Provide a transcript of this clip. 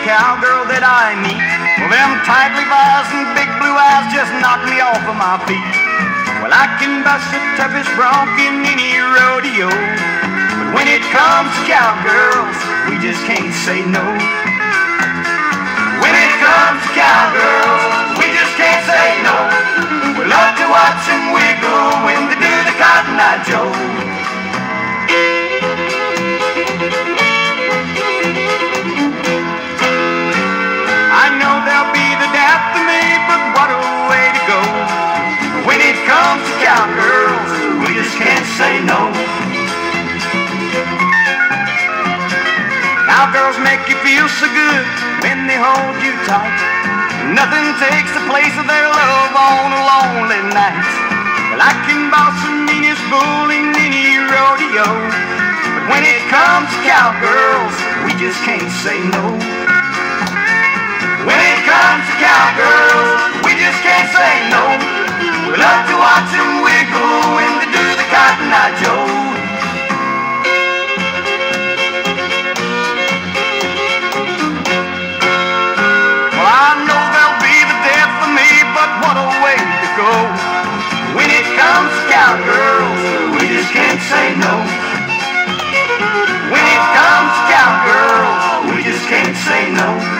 cowgirl that I meet, well, them tight Levi's and big blue eyes just knock me off of my feet. Well, I can bust the toughest bronc in any rodeo, but when it comes to cowgirls, we just can't say no. When it comes to cowgirls, we just can't say no. We love to watch them wiggle when they do the Cotton Eye Joe. I know they'll be the death of me, but what a way to go. When it comes to cowgirls, we just can't say no. Cowgirls make you feel so good when they hold you tight. Nothing takes the place of their love on a lonely night. Well, I can boss the meanest bull in any rodeo, but when it comes to cowgirls, we just can't say no. When it comes to cowgirls, we just can't say no. We love to watch them wiggle when they do the Cotton Eye Joe. Well, I know they'll be the death of me, but what a way to go. When it comes to cowgirls, we just can't say no. When it comes to cowgirls, we just can't say no.